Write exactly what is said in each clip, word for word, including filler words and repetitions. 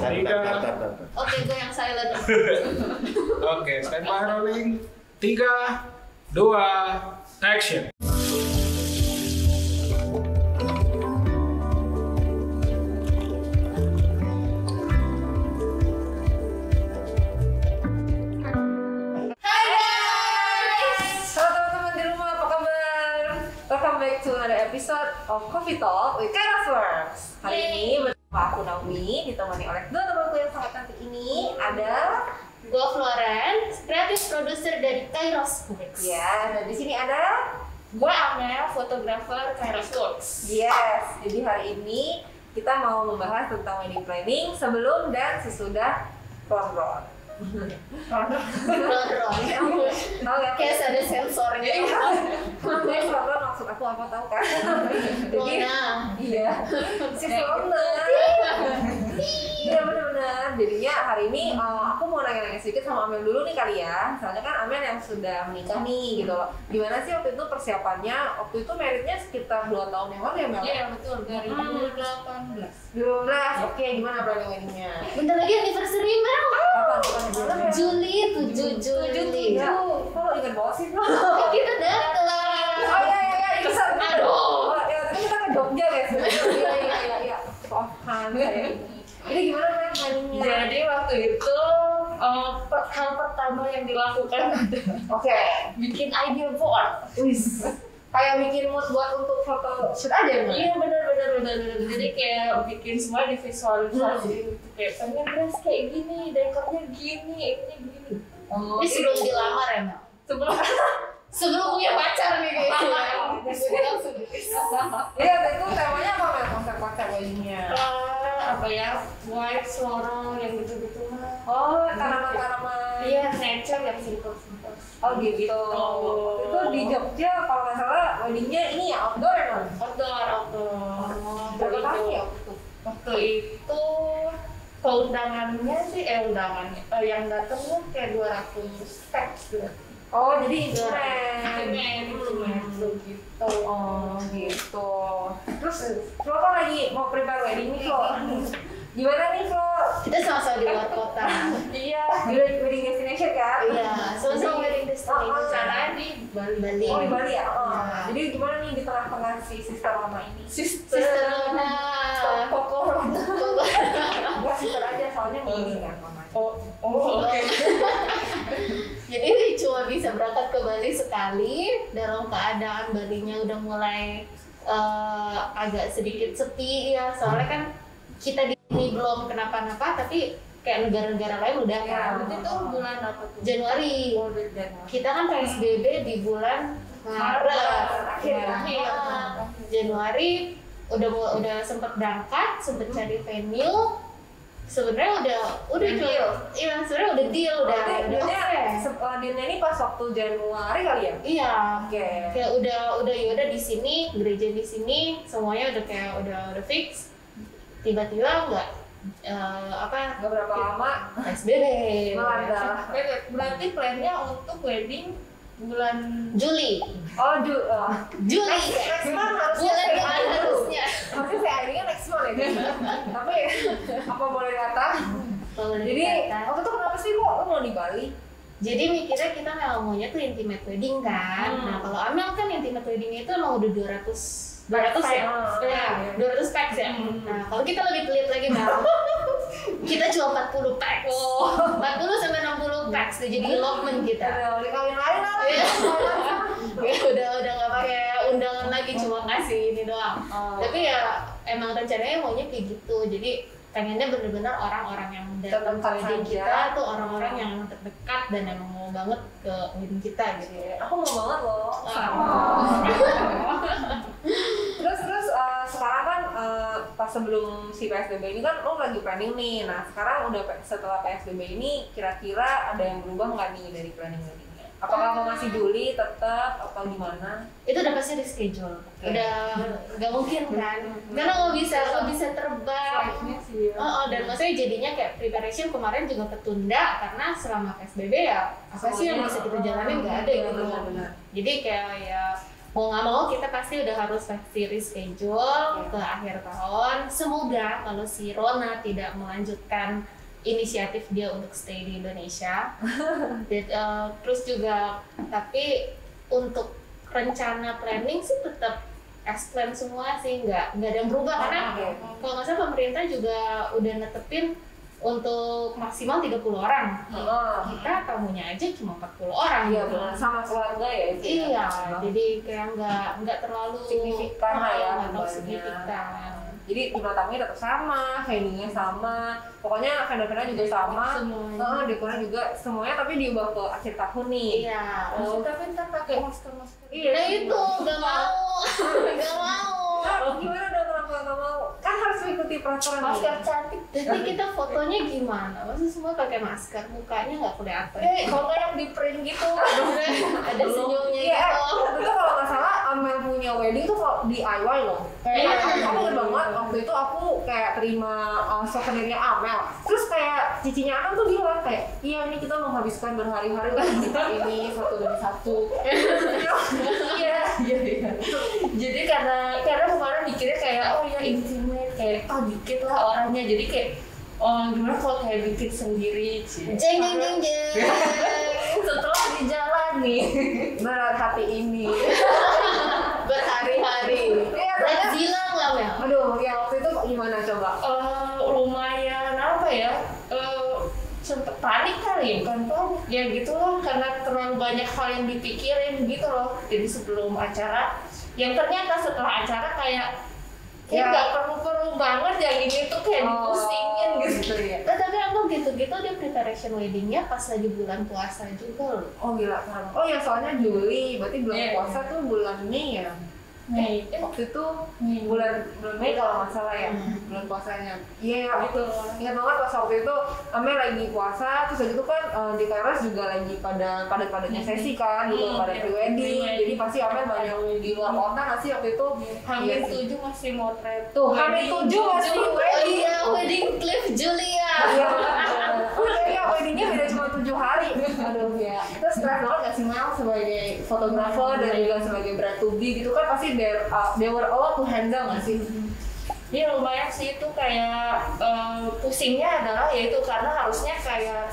Tiga. Oke, gue yang silent. Oke, stand by rolling. Tiga, dua, action. Back to another episode of Coffee Talk with Kairos Works. Hari ini bersama aku Naomi, ditemani oleh dua temanku yang sangat cantik ini. Ada gue Florence, kreatif produser dari Kairos Works. Ya, dan di sini ada gue Amel, fotografer Kairos Works. Yes, jadi hari ini kita mau membahas tentang wedding planning sebelum dan sesudah ron-ron. Ron-ron. Tahu ya? Kayak ada sensornya. Ron-ron maksud aku apa tahu kan? Jadi, Lona. iya. Si Lona. Iya benar-benar. Jadinya hari ini uh, aku mau nanya-nanya sedikit sama Amel dulu nih kali ya. Soalnya kan Amel yang sudah menikah nih gitu loh. Gimana sih waktu itu persiapannya? Waktu itu meritnya sekitar dua tahun yang lalu ya Mel? Iya betul, dari dua ribu delapan belas. dua ribu belas. Oke, gimana planning weddingnya? Bentar lagi anniversary Mel. Kapan? Kapan? Juli, tujuh Juli. Ya, kalau ingat banget sih Mel. Kita datang. Oh iya iya iya, bisa. Aduh. Oh, ya tadi kita ke Jogja guys. Iya iya iya iya. Sohan saya. Ini gimana Mel planningnya? Jadi waktu itu uh, hal pertama yang dilakukan Oke. bikin idea board. Wis. Kayak bikin mood buat untuk foto shoot aja Mel? Iya benar benar benar benar. Jadi kayak bikin semua di visualisasi. Kayak pengen dress kayak gini, dekornya gini, ini gini. Ini sebelum dilamar ya Mel? Sebelum Sebelum punya pacar nih kayaknya. Iya, itu temanya apa Mel? Konsep-konsep weddingnya? uh, apa ya, white floral yang gitu-gitu mah. Oh, tanaman-tanaman. Iya, nature yang simple-simple. Oh gitu. Itu di Jogja kalau nggak salah weddingnya ini ya outdoor ya Mel? Outdoor, outdoor. Berapa Waktu kali itu- ya waktu itu? Waktu itu keundangannya sih, eh undangannya, eh, yang datangnya kayak dua ratus packs gitu. Oh, jadi Instrumen, instrumen. instrumen gitu. Oh gitu. Terus Flo kan lagi mau prepare wedding nih Flo. Gimana nih Flo? Kita sama-sama di luar kota. Iya. Di wedding destination kan? Iya, sama-sama wedding destination. Oh, Caranya di Bali. Bali. Oh di Bali ya? Oh. Iya. Jadi gimana nih di tengah-tengah si sister lama ini? Sister. Sister. Pokok Gak sister aja soalnya begini kan mamanya. Oh, oh oke. Jadi cuma bisa berangkat ke Bali sekali dalam keadaan Balinya udah mulai uh, agak sedikit sepi ya, soalnya kan kita di sini belum kenapa-napa tapi kayak negara-negara lain udah Ya, kan. Berarti tuh bulan apa tuh? Januari. Oh, Januari. Kita kan P S B B di bulan Maret. Akhir Akhir. Ah, Januari udah mu- udah sempet berangkat, sempet cari venue. Sebenarnya udah udah Udah deal. deal. Iya, sebenarnya udah deal udah. Berarti udah dealnya, oke. se- uh, dealnya ini pas waktu Januari kali ya? Iya. Oke. Kayak udah udah ya udah di sini, gereja di sini, semuanya udah kayak udah udah fix. Tiba-tiba enggak eh, apa Gak berapa lama P S B B. melanda. Eh, Berarti plannya untuk wedding bulan Juli. Oh Ju, uh, Juli. next, next month harusnya Bulan saya depan dulu. harusnya. Harusnya saya idenya next month ya. Tapi apa boleh kata? Kalau Jadi dikata. waktu itu kenapa sih kok lo mau di Bali? Jadi mikirnya kita memang maunya tuh intimate wedding kan. Hmm. Nah, kalau Amel kan intimate wedding itu emang udah dua ratus dua ratus ya. Ah, Ya, iya. dua ratus packs ya. Hmm. Nah, kalau kita lebih pelit lagi Mel. Kita cuma empat puluh packs. Oh. empat puluh sampai enam puluh packs tuh jadi elopement kita. Udah beli kawin lain lah. Iya. Ya, udah udah nggak pakai undangan lagi, cuma kasih ini doang. Oh. Tapi ya emang rencananya maunya kayak gitu. Jadi pengennya bener-bener orang-orang yang datang ke Terdekat wedding saja. kita tuh orang-orang yang terdekat dan emang mau banget ke wedding kita gitu ya. Aku mau banget loh. Oh. Terus terus uh, sekarang kan uh, pas sebelum si P S B B ini kan lo lagi planning nih. Nah sekarang udah pe- setelah P S B B ini kira-kira ada yang berubah nggak nih dari planning weddingnya? Apakah mau masih Juli tetap atau gimana? Itu udah pasti di schedule. Oke. Udah nggak mungkin kan? Karena nggak bisa nggak bisa terbang. flightnya sih ya. Oh, oh, dan maksudnya jadinya kayak preparation kemarin juga ketunda karena selama P S B B ya apa sih yang bisa kita jalanin nggak ada gitu. Benar-benar. Jadi kayak ya mau nggak mau kita pasti udah harus kasih reschedule yeah. ke akhir tahun. Semoga kalau si Rona tidak melanjutkan inisiatif dia untuk stay di Indonesia. Dan, uh, terus juga tapi untuk rencana planning sih tetap as plan semua sih, nggak nggak ada yang berubah karena okay. kalau nggak salah pemerintah juga udah netepin untuk maksimal tiga puluh orang. Oh. Kita tamunya aja cuma empat puluh orang. Iya, gitu. sama keluarga ya itu. Iya, ya. jadi kayak nggak nggak terlalu signifikan lah ya, nggak terlalu bebannya. signifikan. Jadi jumlah tamunya tetap sama, venue-nya sama, pokoknya vendor-vendor juga sama, Semuanya. uh, dekornya juga semuanya, tapi diubah ke akhir tahun nih. Iya. Oh. Tapi ntar pakai masker-masker. Iya, Nah itu nggak mau, nggak mau. Nah, gimana dong kenapa nggak mau? Kan harus mengikuti peraturan. Masker cantik. Jadi kita fotonya gimana? Masa semua pakai masker, mukanya nggak kelihatan. Eh, kalau nggak yang di print gitu. Ada senyumnya Iya, gitu. waktu itu kalau nggak salah Amel punya wedding tuh kalau D I Y loh. Kayak Iya. aku ingat banget waktu itu aku kayak terima uh, souvenirnya Amel. Terus kayak cicinya Amel tuh bilang kayak, iya ini kita menghabiskan berhari-hari untuk kita ini satu demi satu. Iya, iya, iya. Jadi karena karena kemarin mikirnya kayak oh ya intimate kayak oh dikit lah orangnya jadi kayak oh gimana kalau kayak bikin sendiri sih. Jeng jeng jeng jeng. Setelah dijalani Berat hati ini. Berhari-hari. Iya, Berat karena- zila nggak Mel? Aduh, ya waktu itu gimana coba? eh, lumayan apa ya eh, sempet panik kali bukan panik ya gitu loh karena terlalu banyak hal yang dipikirin gitu loh jadi sebelum acara yang ternyata setelah acara kayak kayak Ya. nggak perlu-perlu banget yang ini tuh kayak dipusingin gitu. gitu ya. Nah, tapi aku gitu-gitu dia preparation weddingnya pas lagi bulan puasa juga loh. Oh gila keren. Oh ya soalnya Juli, berarti bulan Iya. puasa tuh bulan Mei ya. Mei eh, Waktu itu bulan bulan Mei kalau nggak salah ya, Hmm. bulan puasanya. Iya, gitu. ingat banget pas waktu itu Amel lagi puasa, terus habis itu kan eh, di K R S juga lagi pada padat-padatnya sesi kan, gitu Hmm, pada iya. pre-wedding. Pre-wedding. Jadi pasti Amel banyak di luar kota nggak sih waktu itu? Hamin Iya sih. tujuh masih motret Tuh, Hamin tujuh masih Oh wedding. iya, wedding Cliff Julia. Iya. Oh iya, weddingnya beda cuma tujuh hari. Aduh ya. Itu stres banget gak sih Mel sebagai fotografer dan juga sebagai bride to be gitu kan pasti there, uh, there were a lot to handle gak sih? Iya lumayan sih itu kayak eh, pusingnya adalah yaitu karena harusnya kayak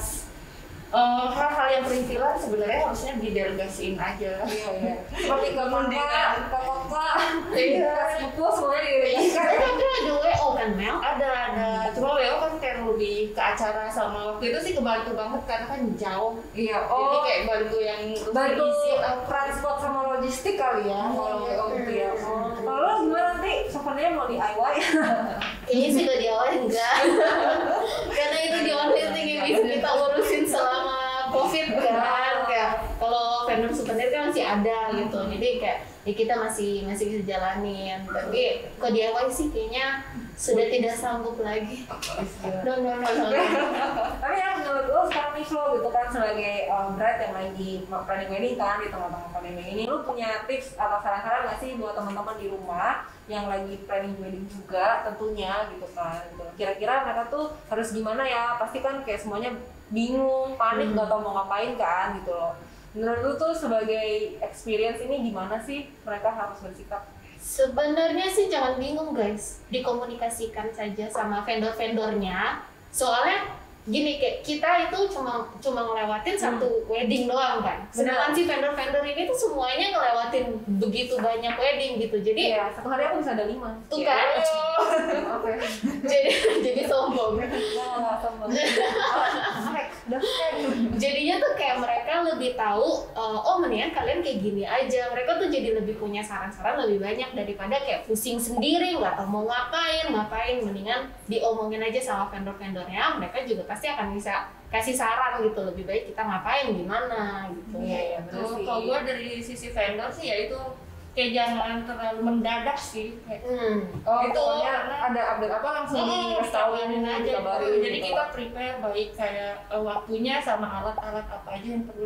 eh, hal-hal yang perintilan sebenarnya harusnya didelegasiin aja. Iya iya. Seperti ke Mendingan. kakak, ke kakak, Iya. itu semuanya didelegasikan. Tapi ada W O kan Mel? Ada ada. Cuma W O kan kayak lebih ke acara sama waktu itu sih kebantu banget karena kan jauh. Iya. Jadi Oh, kayak bantu yang bantu isi transport sama logistik kali ya kalau Iya. W O gitu ya. Oh. Kalau lo gimana nanti souvenirnya mau D I Y? Kayaknya sih gak di awal enggak. Karena itu di only thing yang bisa kita urusin selama COVID kan. Kayak kalau vendor souvenir kan masih ada gitu. Jadi kayak ya kita masih masih bisa jalanin. Tapi kalau D I Y sih kayaknya sudah tidak sanggup lagi. No no no no. no. Tapi yang menurut lo sekarang nih Flo gitu kan sebagai um, bride yang lagi planning wedding kan di tengah-tengah pandemi ini, lo punya tips atau saran-saran nggak sih buat teman-teman di rumah yang lagi planning wedding juga tentunya gitu kan? Gitu. Kira-kira mereka tuh harus gimana ya? Pasti kan kayak semuanya bingung, panik, nggak tahu mau ngapain kan gitu loh. Menurut lo tuh sebagai experience ini gimana sih mereka harus bersikap? Sebenarnya sih jangan bingung guys, dikomunikasikan saja sama vendor-vendornya. Soalnya gini kayak kita itu cuma cuma ngelewatin satu wedding doang kan. Sedangkan si vendor-vendor ini tuh semuanya ngelewatin begitu banyak wedding gitu. Jadi Iya, satu hari aku bisa ada lima. tuh kan, Oke. jadi jadi sombong. Nggak sombong. Udah. Jadinya tuh kayak mereka lebih tahu, uh, oh mendingan kalian kayak gini aja. Mereka tuh jadi lebih punya saran-saran lebih banyak daripada kayak pusing sendiri, nggak tahu mau ngapain, ngapain. Mendingan diomongin aja sama vendor-vendornya, mereka juga pasti akan bisa kasih saran gitu. Lebih baik kita ngapain, gimana gitu. Iya, iya, bener Tuh, sih. kalau gue dari sisi vendor sih ya itu kayak jangan terlalu mendadak sih. Kayak, Hmm. Oh, Itu pokoknya karena- ada update apa langsung Hmm, dikasih tahu kabarin aja dikabarin gitu. Jadi gitu. kita prepare baik kayak eh, waktunya sama alat-alat apa aja yang perlu di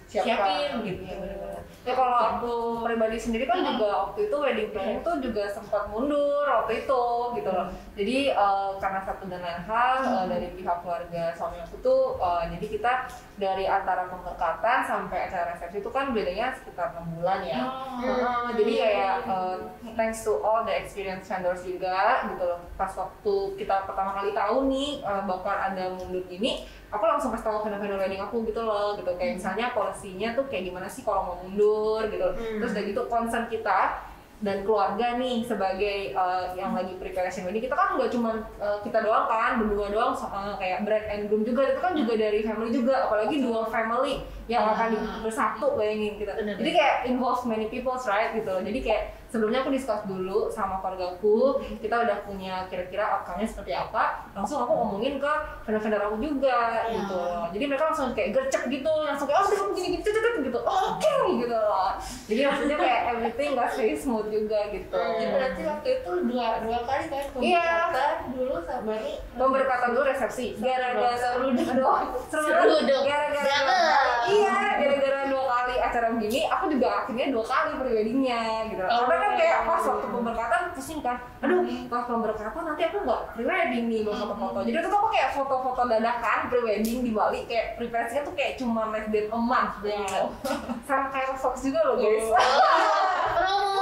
siapkan siapin gitu. benar-benar. Ya kalau aku pribadi sendiri kan juga waktu itu wedding planning tuh juga sempat mundur waktu itu gitu loh. Jadi uh, karena satu dan lain hal uh, dari pihak keluarga suami aku tuh uh, jadi kita dari antara pemberkatan sampai acara resepsi itu kan bedanya sekitar enam bulan ya. Oh. Uh, jadi kayak uh, thanks to all the experience vendors juga gitu loh. Pas waktu kita pertama kali tahu nih uh, bakal ada mundur gini, aku langsung kasih tahu vendor-vendor wedding aku gitu loh gitu. Kayak misalnya polisinya tuh kayak gimana sih kalau mau mundur gitu. Hmm. Terus udah gitu concern kita dan keluarga nih sebagai uh, yang lagi preparation wedding, kita kan nggak cuma uh, kita doang kan, berdua doang uh, kayak bride and groom juga, itu kan juga dari family juga, apalagi dua family yang akan di- bersatu bayangin kita. Bener. Jadi kayak involve many people right gitu loh. Jadi kayak sebelumnya aku discuss dulu sama keluargaku, kita udah punya kira-kira outcome-nya seperti apa, langsung aku ngomongin ke vendor-vendor aku juga gitu loh. Jadi mereka langsung kayak gercep gitu, langsung kayak oh udah kamu gini gitu gitu, oh, oke okay, gitu loh. Jadi maksudnya kayak everything gak very smooth juga gitu. Jadi berarti waktu itu dua dua kali kan Iya. pemberkatan dulu sama baru Pemberkatan dulu resepsi. Gara-gara Seru dong. aduh, seru Seru banget. dong. Gara-gara Jangan. iya, gara-gara dua kali acara begini, aku juga akhirnya dua kali pre-weddingnya gitu. Oh. Karena kan kayak pas waktu pemberkatan pusing kan. Aduh, pas pemberkatan nanti aku nggak pre-wedding nih mau foto-foto. Jadi itu aku kayak foto-foto dadakan pre-wedding di Bali, kayak preparasinya tuh kayak cuma less than a month gitu. Sama kayak Fox juga loh guys. Promo.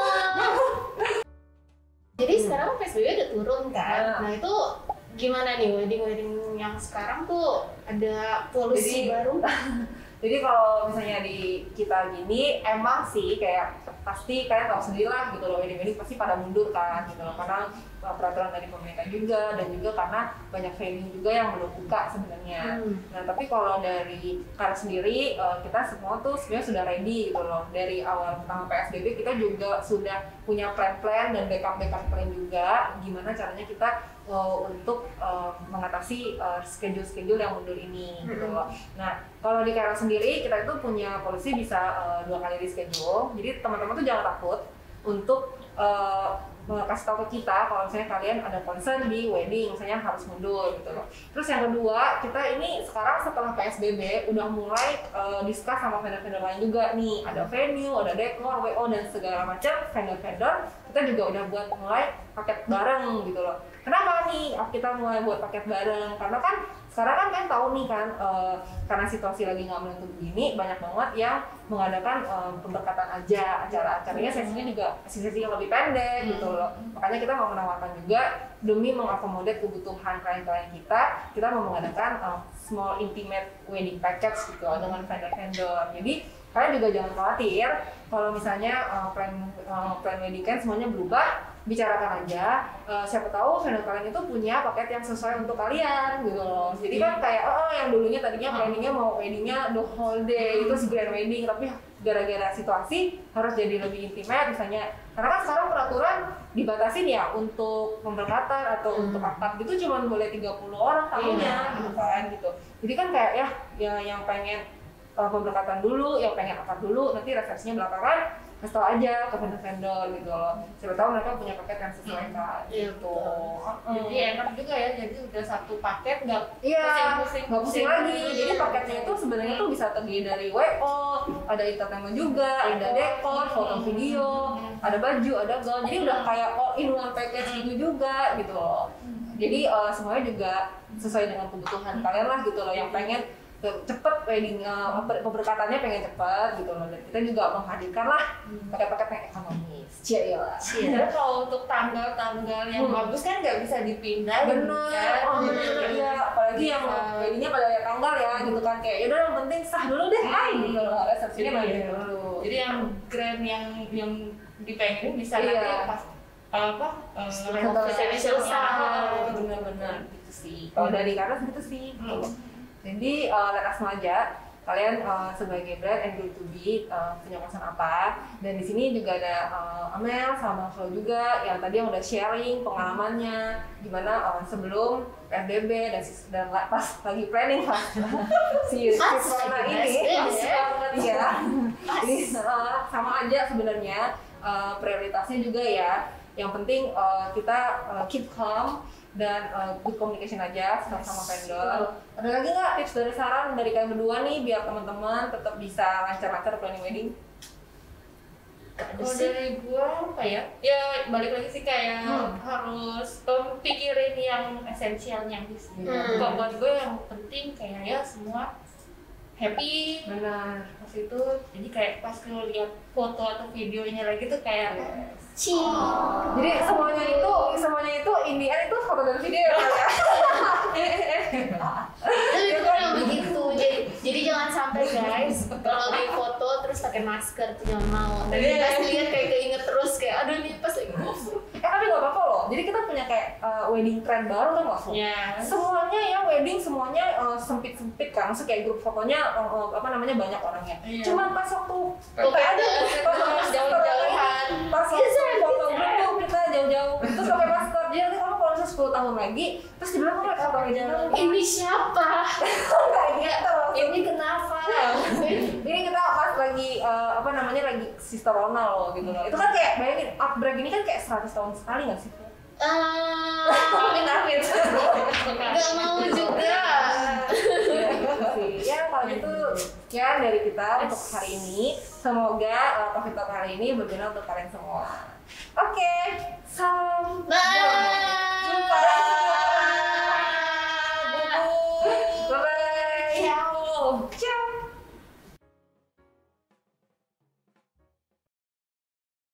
Jadi sekarang P S B B udah turun kan. Nah. Nah itu gimana nih wedding-wedding yang sekarang tuh ada polusi Jadi- baru? Jadi kalau misalnya di kita gini, emang sih kayak pasti kalian tahu sendiri lah gitu loh, wedding-wedding pasti pada mundur kan gitu loh, karena uh, peraturan dari pemerintah juga, dan juga karena banyak venue juga yang belum buka sebenarnya. Hmm. Nah tapi kalau dari Kara sendiri, uh, kita semua tuh sebenarnya sudah ready gitu loh. Dari awal pertama P S B B kita juga sudah punya plan-plan dan backup-backup plan juga, gimana caranya kita uh, untuk uh, mengatasi uh, schedule-schedule yang mundur ini gitu loh. Nah kalau di Kara sendiri kita itu punya polisi bisa uh, dua kali di schedule, jadi teman-teman tuh jangan takut untuk uh, kasih tahu ke kita kalau misalnya kalian ada concern di wedding, misalnya harus mundur gitu loh. Terus yang kedua, kita ini sekarang setelah P S B B udah mulai uh, discuss sama vendor-vendor lain juga nih, ada venue, ada dekor, W O dan segala macam vendor-vendor, kita juga udah buat mulai paket bareng gitu loh. Kenapa nih kita mulai buat paket bareng? Karena kan sekarang kan kan tahu nih kan, uh, karena situasi lagi nggak menentu begini, banyak banget yang mengadakan um, pemberkatan aja, acara-acaranya sesinya juga sesi-sesi yang lebih pendek gitu loh. Makanya kita mau menawarkan juga demi mengakomodir kebutuhan klien-klien kita, kita mau mengadakan uh, small intimate wedding package gitu loh, dengan vendor-vendor. Jadi kalian juga jangan khawatir kalau misalnya uh, plan uh, plan wedding kan semuanya berubah, bicarakan aja. Uh, siapa tahu vendor kalian itu punya paket yang sesuai untuk kalian gitu loh. Jadi kan kayak oh, oh yang dulunya tadinya planningnya mau weddingnya the whole day, itu grand wedding, tapi gara-gara situasi harus jadi lebih intimate misalnya. Karena kan sekarang peraturan dibatasin ya untuk pemberkatan atau Hmm. untuk akad gitu cuma boleh tiga puluh orang tamunya gitu kan gitu. Jadi kan kayak ya, ya yang pengen uh, pemberkatan dulu, yang pengen akad dulu, nanti resepsinya belakangan, kasih tau aja ke vendor-vendor gitu loh. Siapa tahu mereka punya paket yang sesuai kan Iya, gitu. betul. Jadi enak juga ya, jadi udah satu paket nggak Iya, pusing-pusing. nggak pusing lagi. Jadi paketnya itu sebenarnya tuh bisa terdiri dari W O, ada entertainment juga, ada dekor, foto video, ada baju, ada gaun. Jadi udah kayak all in one package gitu juga gitu loh. Jadi uh, semuanya juga sesuai dengan kebutuhan kalian lah gitu loh. Yang pengen cepet wedding, uh, pemberkatannya pengen cepet gitu loh. Dan kita juga menghadirkan lah paket-paket yang ekonomis. Cia lah. Karena kalau untuk tanggal-tanggal yang Hmm. bagus kan nggak bisa dipindah. Bener, kan? oh bener ya, apalagi yang Bisa. weddingnya pada lihat tanggal ya gitu kan, kayak yaudah yang penting sah dulu deh, ay gitu loh, resepsinya Jadi, maju dulu. Jadi yang grand yang yang dipengenin bisa Iya. nanti pas apa uh, Setelah resepsi selesai, bener-bener gitu sih. Kalau dari Karas gitu sih. Hmm. Jadi uh, let us know aja kalian uh, sebagai brand and groom to be uh, punya concern apa. Dan di sini juga ada uh, Amel sama Flo juga yang tadi yang udah sharing pengalamannya gimana uh, sebelum P S B B dan, sis- dan la- pas lagi planning pas si si Pas corona lagi ini. P S B B. Pas banget ya. Jadi uh, sama aja sebenarnya uh, prioritasnya juga ya. Yang penting uh, kita uh, keep calm dan uh, good communication aja sama sama vendor. Ada lagi nggak tips dari saran dari kalian berdua nih biar teman-teman tetap bisa lancar-lancar planning wedding? Kalau dari gua apa ya? Ya balik lagi sih kayak Hmm. harus um, pikirin yang esensialnya sih. Hmm. Kalau buat gue yang penting kayak ya semua happy. Benar. Pas itu jadi kayak pas lu lihat foto atau videonya lagi tuh kayak Ci. Jadi semuanya itu semuanya itu Indian itu foto dan video ya Kak, ya. Tapi beneran begitu. Jadi, jadi jangan sampai guys kalau di foto terus pakai masker tuh jangan mau. Dan Iya. pas lihat kayak keinget terus kayak aduh nih pas lagi ngomong. Eh tapi nggak apa-apa loh. Jadi kita punya kayak uh, wedding trend baru kan langsung. ya. Semuanya ya wedding semuanya uh, sempit-sempit kan. Maksudnya kayak grup fotonya uh, uh, apa namanya banyak orangnya. Iya. Cuman pas waktu Oke, ada pas waktu jauh-jauhan. pas waktu foto grup tuh kita jauh-jauh terus pakai masker. Jadi nanti kamu kalau misalnya sepuluh tahun lagi terus dibilang kamu foto jauh. Ini siapa? Kayak gitu. Ini kenapa? Ini kita pas lagi uh, apa namanya lagi Sister Rona loh gitu loh. Itu kan kayak bayangin outbreak ini kan kayak seratus tahun sekali nggak sih? Ah, Amin amin. nggak mau juga. Ya kalau gitu sekian dari kita untuk hari ini. Semoga uh, Coffee Talk hari ini berguna untuk kalian semua. Oke, salam. Bye. Jumpa. Bye. Bye. Ciao. Ciao.